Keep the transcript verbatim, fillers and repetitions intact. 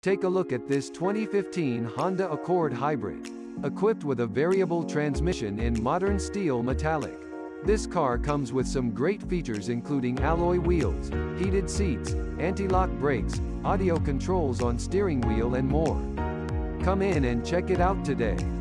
Take a look at this twenty fifteen Honda Accord Hybrid. Equipped with a variable transmission in modern steel metallic. This car comes with some great features including alloy wheels, heated seats, anti-lock brakes, audio controls on steering wheel and more. Come in and check it out today.